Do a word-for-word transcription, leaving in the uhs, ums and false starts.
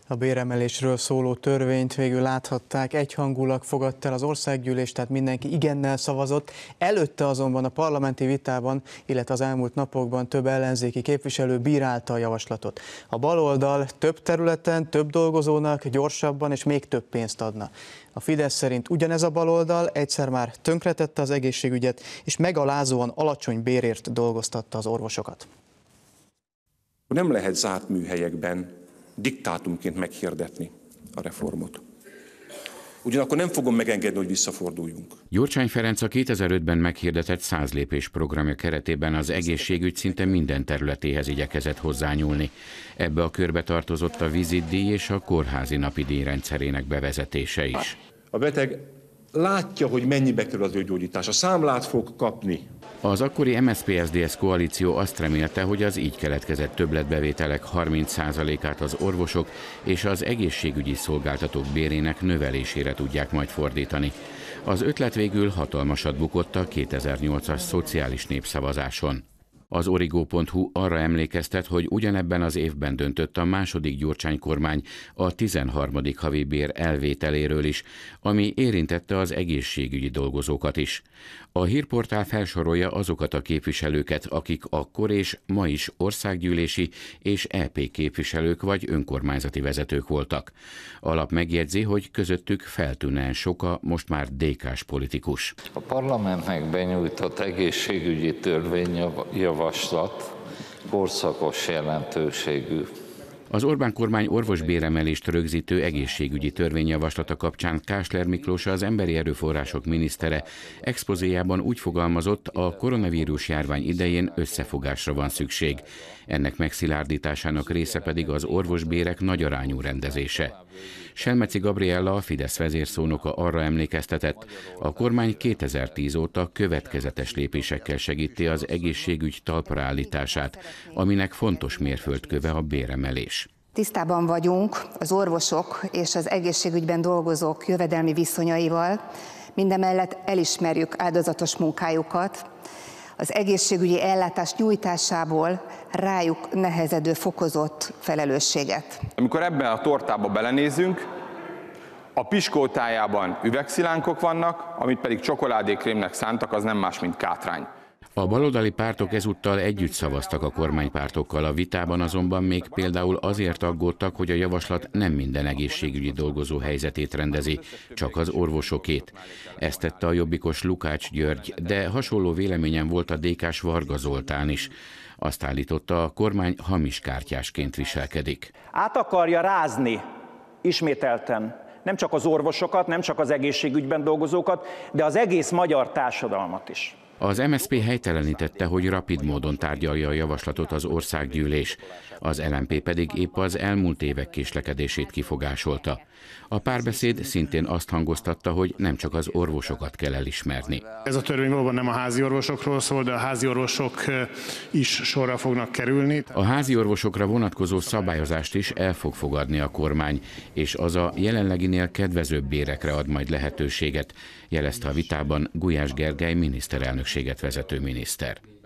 A béremelésről szóló törvényt végül láthatták, egyhangulag fogadta el az országgyűlés, tehát mindenki igennel szavazott. Előtte azonban a parlamenti vitában, illetve az elmúlt napokban több ellenzéki képviselő bírálta a javaslatot. A baloldal több területen, több dolgozónak gyorsabban és még több pénzt adna. A Fidesz szerint ugyanez a baloldal egyszer már tönkretette az egészségügyet, és megalázóan alacsony bérért dolgoztatta az orvosokat. Nem lehet zárt műhelyekben diktátumként meghirdetni a reformot. Ugyanakkor nem fogom megengedni, hogy visszaforduljunk. Gyurcsány Ferenc a kétezer-ötben meghirdetett száz lépés programja keretében az egészségügy szinte minden területéhez igyekezett hozzányúlni. Ebbe a körbe tartozott a vizitdíj és a kórházi napidíj rendszerének bevezetése is. A beteg látja, hogy mennyibe kerül az ő gyógyítása, számlát fog kapni. Az akkori em es zé pé es dé es koalíció azt remélte, hogy az így keletkezett többletbevételek harminc százalékát az orvosok és az egészségügyi szolgáltatók bérének növelésére tudják majd fordítani. Az ötlet végül hatalmasat bukott a kétezer-nyolcas szociális népszavazáson. Az origo pont hu arra emlékeztet, hogy ugyanebben az évben döntött a második Gyurcsány kormány a tizenharmadik havi bér elvételéről is, ami érintette az egészségügyi dolgozókat is. A hírportál felsorolja azokat a képviselőket, akik akkor és ma is országgyűlési és é pé képviselők vagy önkormányzati vezetők voltak. A lap megjegyzi, hogy közöttük feltűnően sok a most már dé ká-s politikus. A parlamentnek benyújtott egészségügyi törvényjavaslat korszakos jelentőségű. Az Orbán kormány orvosbéremelést rögzítő egészségügyi törvényjavaslata kapcsán Kásler Miklós, az emberi erőforrások minisztere expozéjában úgy fogalmazott, a koronavírus járvány idején összefogásra van szükség. Ennek megszilárdításának része pedig az orvosbérek nagyarányú rendezése. Selmeci Gabriella, a Fidesz vezérszónoka arra emlékeztetett, a kormány kétezer-tíz óta következetes lépésekkel segíti az egészségügy talpra állítását, aminek fontos mérföldköve a béremelés. Tisztában vagyunk az orvosok és az egészségügyben dolgozók jövedelmi viszonyaival, mindemellett elismerjük áldozatos munkájukat, az egészségügyi ellátás nyújtásából rájuk nehezedő fokozott felelősséget. Amikor ebben a tortába belenézünk, a piskótájában üvegszilánkok vannak, amit pedig csokoládékrémnek szántak, az nem más, mint kátrány. A baloldali pártok ezúttal együtt szavaztak a kormánypártokkal, a vitában azonban még például azért aggódtak, hogy a javaslat nem minden egészségügyi dolgozó helyzetét rendezi, csak az orvosokét. Ezt tette a jobbikos Lukács György, de hasonló véleményen volt a dé ká-s Varga Zoltán is. Azt állította, a kormány hamis kártyásként viselkedik. Át akarja rázni ismételten nem csak az orvosokat, nem csak az egészségügyben dolgozókat, de az egész magyar társadalmat is. Az em es zé pé helytelenítette, hogy rapid módon tárgyalja a javaslatot az országgyűlés. Az el em pé pedig épp az elmúlt évek késlekedését kifogásolta. A Párbeszéd szintén azt hangoztatta, hogy nem csak az orvosokat kell elismerni. Ez a törvény valóban nem a házi orvosokról szól, de a házi orvosok is sorra fognak kerülni. A házi orvosokra vonatkozó szabályozást is el fog fogadni a kormány, és az a jelenleginél kedvezőbb bérekre ad majd lehetőséget, jelezte a vitában Gulyás Gergely miniszterelnökséget vezető miniszter.